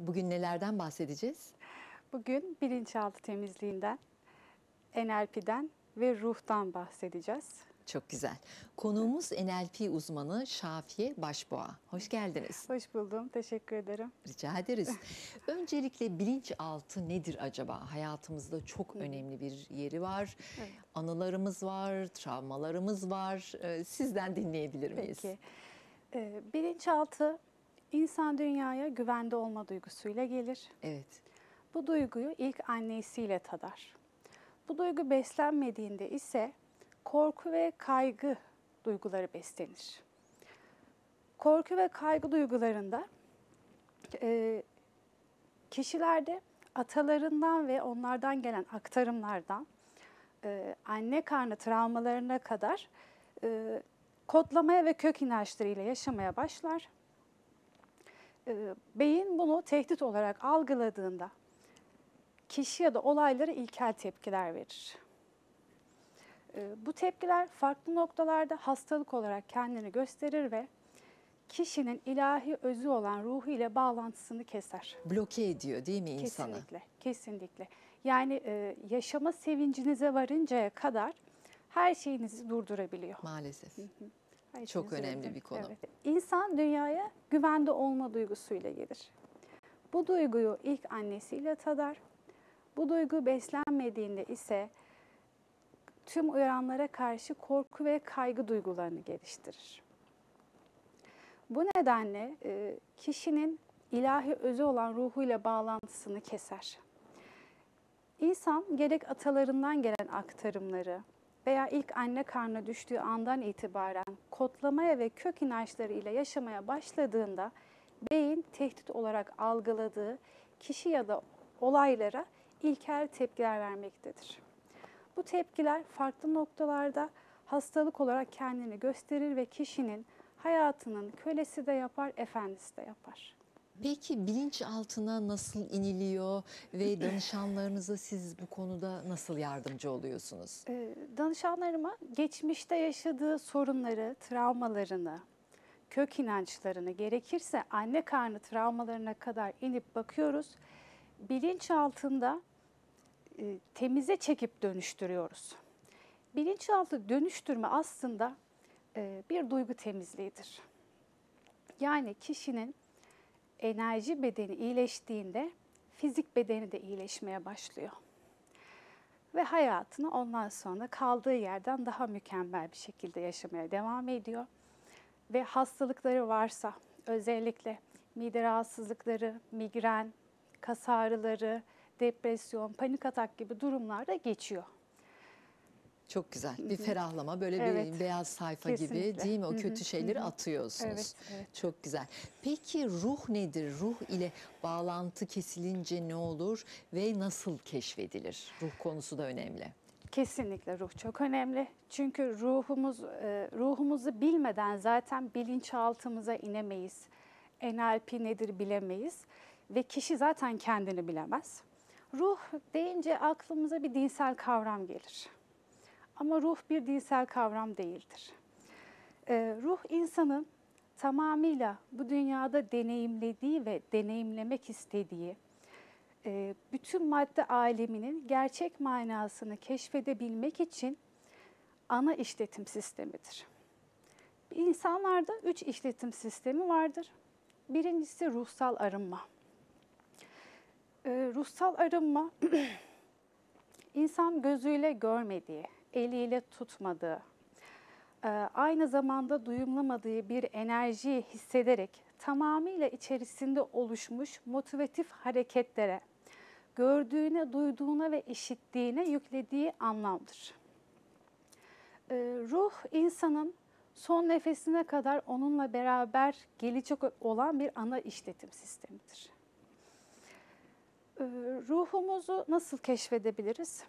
Bugün nelerden bahsedeceğiz? Bugün bilinçaltı temizliğinden, NLP'den ve ruhtan bahsedeceğiz. Çok güzel. Konuğumuz NLP uzmanı Şafiye Başboğa. Hoş geldiniz. Hoş buldum, teşekkür ederim. Rica ederiz. Öncelikle bilinçaltı nedir acaba? Hayatımızda çok önemli bir yeri var. Evet. Anılarımız var, travmalarımız var. Sizden dinleyebilir miyiz? Peki, bilinçaltı insan dünyaya güvende olma duygusuyla gelir. Evet. Bu duyguyu ilk annesiyle tadar. Bu duygu beslenmediğinde ise korku ve kaygı duyguları beslenir. Korku ve kaygı duygularında kişilerde atalarından ve onlardan gelen aktarımlardan anne karnı travmalarına kadar kodlamaya ve kök inançlarıyla yaşamaya başlar. Beyin bunu tehdit olarak algıladığında kişi ya da olaylara ilkel tepkiler verir. Bu tepkiler farklı noktalarda hastalık olarak kendini gösterir ve kişinin ilahi özü olan ruhu ile bağlantısını keser. Bloke ediyor değil mi insanı? Kesinlikle, kesinlikle. Yani yaşama sevincinize varıncaya kadar her şeyinizi durdurabiliyor. Maalesef. Her Çok şeyinizi önemli durduruyor. bir konu. Evet. İnsan dünyaya güvende olma duygusuyla gelir. Bu duyguyu ilk annesiyle tadar. Bu duygu beslenmediğinde ise tüm uyaranlara karşı korku ve kaygı duygularını geliştirir. Bu nedenle kişinin ilahi özü olan ruhuyla bağlantısını keser. İnsan gerek atalarından gelen aktarımları veya ilk anne karnına düştüğü andan itibaren kodlamaya ve kök inançlarıyla yaşamaya başladığında beyin tehdit olarak algıladığı kişi ya da olaylara ilkel tepkiler vermektedir. Bu tepkiler farklı noktalarda hastalık olarak kendini gösterir ve kişinin hayatının kölesi de yapar, efendisi de yapar. Peki bilinçaltına nasıl iniliyor ve danışanlarınıza siz bu konuda nasıl yardımcı oluyorsunuz? Danışanlarıma geçmişte yaşadığı sorunları, travmalarını, kök inançlarını, gerekirse anne karnı travmalarına kadar inip bakıyoruz. Bilinçaltında temize çekip dönüştürüyoruz. Bilinçaltı dönüştürme aslında bir duygu temizliğidir. Yani kişinin enerji bedeni iyileştiğinde fizik bedeni de iyileşmeye başlıyor. Ve hayatını ondan sonra kaldığı yerden daha mükemmel bir şekilde yaşamaya devam ediyor. Ve hastalıkları varsa özellikle mide rahatsızlıkları, migren, kas ağrıları, depresyon, panik atak gibi durumlarda geçiyor. Çok güzel. Bir ferahlama, böyle Evet, bir beyaz sayfa gibi kesinlikle. değil mi? O kötü şeyleri atıyorsunuz. Evet, evet. Çok güzel. Peki ruh nedir? Ruh ile bağlantı kesilince ne olur ve nasıl keşfedilir? Ruh konusu da önemli. Kesinlikle ruh çok önemli. Çünkü ruhumuzu bilmeden zaten bilinçaltımıza inemeyiz. NLP nedir bilemeyiz ve kişi zaten kendini bilemez. Ruh deyince aklımıza bir dinsel kavram gelir. Ama ruh bir dinsel kavram değildir. Ruh insanın tamamıyla bu dünyada deneyimlediği ve deneyimlemek istediği bütün madde aleminin gerçek manasını keşfedebilmek için ana işletim sistemidir. İnsanlarda 3 işletim sistemi vardır. Birincisi ruhsal arınma. Ruhsal arınma, insan gözüyle görmediği, eliyle tutmadığı, aynı zamanda duyumlamadığı bir enerjiyi hissederek tamamıyla içerisinde oluşmuş motivatif hareketlere, gördüğüne, duyduğuna ve işittiğine yüklediği anlamdır. Ruh insanın son nefesine kadar onunla beraber gelecek olan bir ana işletim sistemidir. Ruhumuzu nasıl keşfedebiliriz?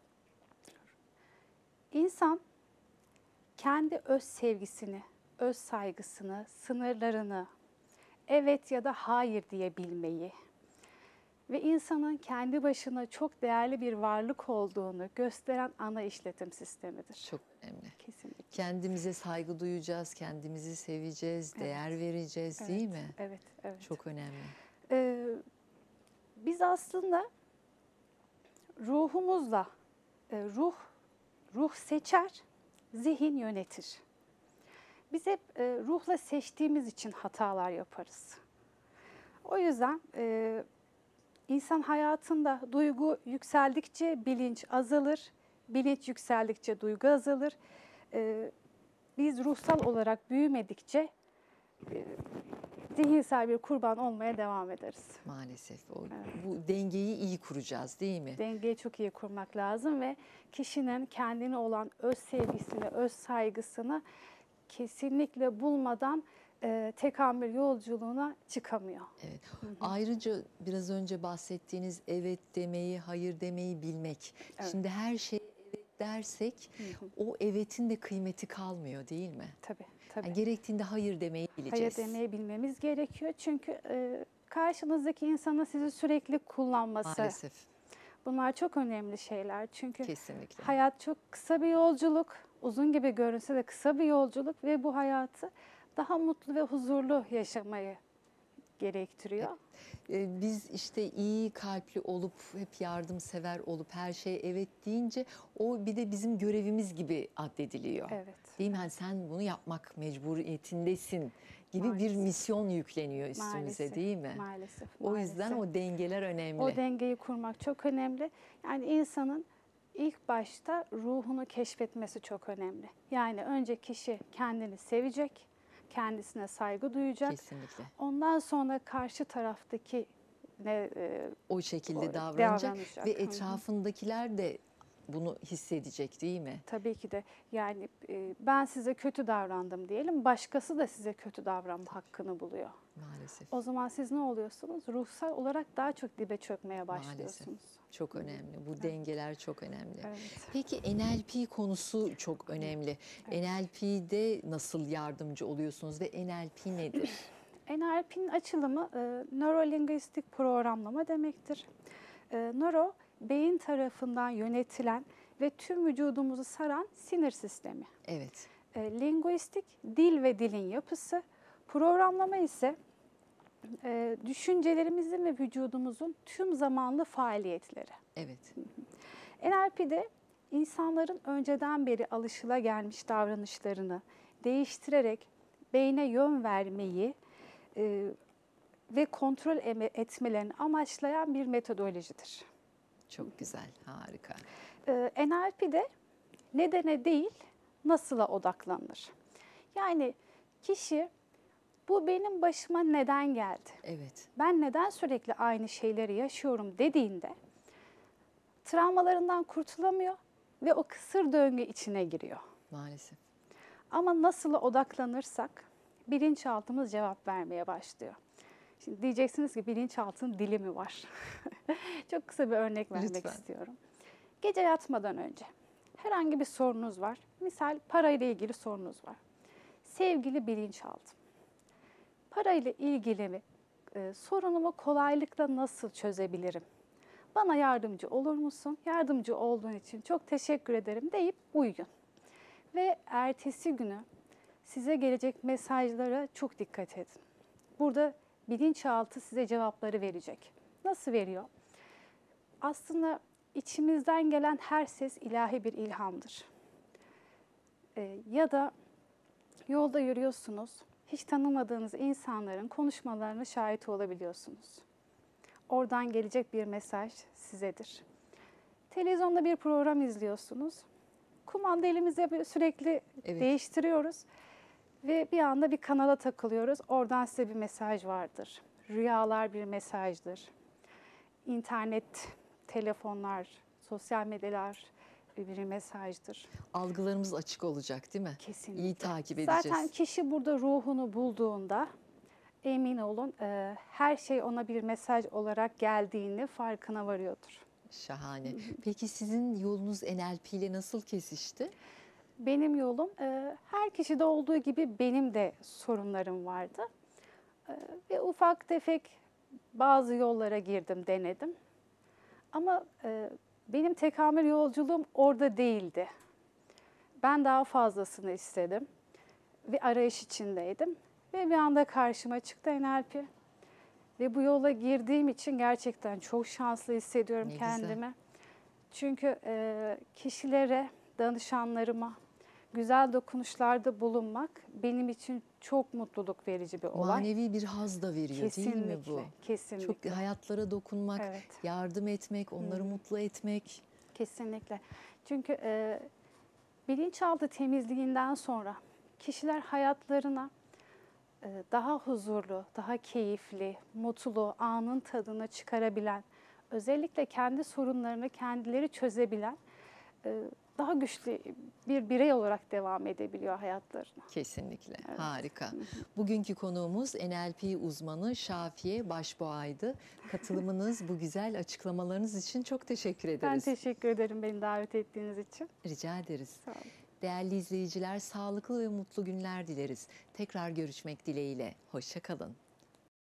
İnsan kendi öz sevgisini, öz saygısını, sınırlarını, evet ya da hayır diyebilmeyi ve insanın kendi başına çok değerli bir varlık olduğunu gösteren ana işletim sistemidir. Çok önemli. Kesinlikle. Kendimize saygı duyacağız, kendimizi seveceğiz, değer vereceğiz, değil mi? Evet, evet. Çok önemli. Biz aslında ruhumuzla, ruh seçer, zihin yönetir. Biz hep ruhla seçtiğimiz için hatalar yaparız. O yüzden insan hayatında duygu yükseldikçe bilinç azalır, bilinç yükseldikçe duygu azalır. Biz ruhsal olarak büyümedikçe zihinsel bir kurban olmaya devam ederiz. Maalesef bu dengeyi iyi kuracağız değil mi? Dengeyi çok iyi kurmak lazım ve kişinin kendine olan öz sevgisini, öz saygısını kesinlikle bulmadan tekamül yolculuğuna çıkamıyor. Evet. Ayrıca biraz önce bahsettiğiniz evet demeyi, hayır demeyi bilmek. Evet. Şimdi her şeye evet dersek o evetin de kıymeti kalmıyor değil mi? Tabii, tabii. Yani gerektiğinde hayır demeyi bileceğiz. Hayır demeyi bilmemiz gerekiyor. Çünkü karşınızdaki insanın sizi sürekli kullanması. Maalesef. Bunlar çok önemli şeyler. Çünkü Kesinlikle. hayat çok kısa bir yolculuk. Uzun gibi görünse de kısa bir yolculuk ve bu hayatı daha mutlu ve huzurlu yaşamayı gerektiriyor. Biz işte iyi kalpli olup hep yardımsever olup her şeye evet deyince o bir de bizim görevimiz gibi addediliyor. Evet. Değil mi? Hani sen bunu yapmak mecburiyetindesin gibi bir Maalesef. misyon yükleniyor üstümüze Maalesef, değil mi? Maalesef. O yüzden maalesef. o dengeler önemli. O dengeyi kurmak çok önemli. Yani insanın ilk başta ruhunu keşfetmesi çok önemli. Yani önce kişi kendini sevecek, kendisine saygı duyacak. Kesinlikle. Ondan sonra karşı taraftaki O şekilde o davranacak davranacak. ve Hı hı. etrafındakiler de bunu hissedecek değil mi? Tabii ki de yani ben size kötü davrandım diyelim, başkası da size kötü davranma hakkını buluyor. Maalesef. O zaman siz ne oluyorsunuz? Ruhsal olarak daha çok dibe çökmeye başlıyorsunuz. Çok önemli. Bu dengeler çok önemli. Evet. Peki NLP konusu çok önemli. NLP'de nasıl yardımcı oluyorsunuz ve NLP nedir? NLP'nin açılımı nörolinguistik programlama demektir. Nöro, beyin tarafından yönetilen ve tüm vücudumuzu saran sinir sistemi. Evet. Linguistik, dil ve dilin yapısı. Programlama ise düşüncelerimizin ve vücudumuzun tüm zamanlı faaliyetleri. Evet. NLP'de insanların önceden beri alışılagelmiş davranışlarını değiştirerek beyne yön vermeyi ve kontrol etmelerini amaçlayan bir metodolojidir. Çok güzel. Harika. NLP'de nedene değil, nasıla odaklanılır. Yani kişi bu benim başıma neden geldi? Evet. Ben neden sürekli aynı şeyleri yaşıyorum dediğinde travmalarından kurtulamıyor ve o kısır döngü içine giriyor. Maalesef. Ama nasıla odaklanırsak bilinçaltımız cevap vermeye başlıyor. Şimdi diyeceksiniz ki bilinçaltının dili mi var? Çok kısa bir örnek vermek Lütfen. istiyorum. Gece yatmadan önce herhangi bir sorunuz var. Misal parayla ilgili sorunuz var. Sevgili bilinçaltım, parayla ilgili sorunumu kolaylıkla nasıl çözebilirim? Bana yardımcı olur musun? Yardımcı olduğun için çok teşekkür ederim deyip uyuyun. Ve ertesi günü size gelecek mesajlara çok dikkat edin. Burada bilinçaltı size cevapları verecek. Nasıl veriyor? Aslında içimizden gelen her ses ilahi bir ilhamdır. Ya da yolda yürüyorsunuz, hiç tanımadığınız insanların konuşmalarına şahit olabiliyorsunuz. Oradan gelecek bir mesaj sizedir. Televizyonda bir program izliyorsunuz. Kumanda elimizde sürekli değiştiriyoruz. Ve bir anda bir kanala takılıyoruz. Oradan size bir mesaj vardır. Rüyalar bir mesajdır. İnternet, telefonlar, sosyal medyalar bir mesajdır. Algılarımız açık olacak değil mi? Kesinlikle. İyi takip edeceğiz. Zaten kişi burada ruhunu bulduğunda emin olun her şey ona bir mesaj olarak geldiğini farkına varıyordur. Şahane. Peki sizin yolunuz NLP ile nasıl kesişti? Benim yolum her kişide olduğu gibi benim de sorunlarım vardı. Ve ufak tefek bazı yollara girdim, denedim. Ama benim tekamül yolculuğum orada değildi. Ben daha fazlasını istedim ve arayış içindeydim. Ve bir anda karşıma çıktı NLP. Ve bu yola girdiğim için gerçekten çok şanslı hissediyorum Ne güzel. kendimi. Çünkü kişilere, danışanlarıma güzel dokunuşlarda bulunmak benim için çok mutluluk verici bir olay. Manevi bir haz da veriyor değil mi bu? Kesinlikle, kesinlikle. Çok hayatlara dokunmak, Evet. yardım etmek, onları mutlu etmek. Kesinlikle. Çünkü bilinçaltı temizliğinden sonra kişiler hayatlarına daha huzurlu, daha keyifli, mutlu, anın tadını çıkarabilen, özellikle kendi sorunlarını kendileri çözebilen, daha güçlü bir birey olarak devam edebiliyor hayatlarına. Kesinlikle. Evet. Harika. Bugünkü konuğumuz NLP uzmanı Şafiye Başboğa'ydı. Katılımınız, bu güzel açıklamalarınız için çok teşekkür Ben ederiz. teşekkür ederim beni davet ettiğiniz için. Rica ederiz. Sağ olun. Değerli izleyiciler, sağlıklı ve mutlu günler dileriz. Tekrar görüşmek dileğiyle. Hoşça kalın.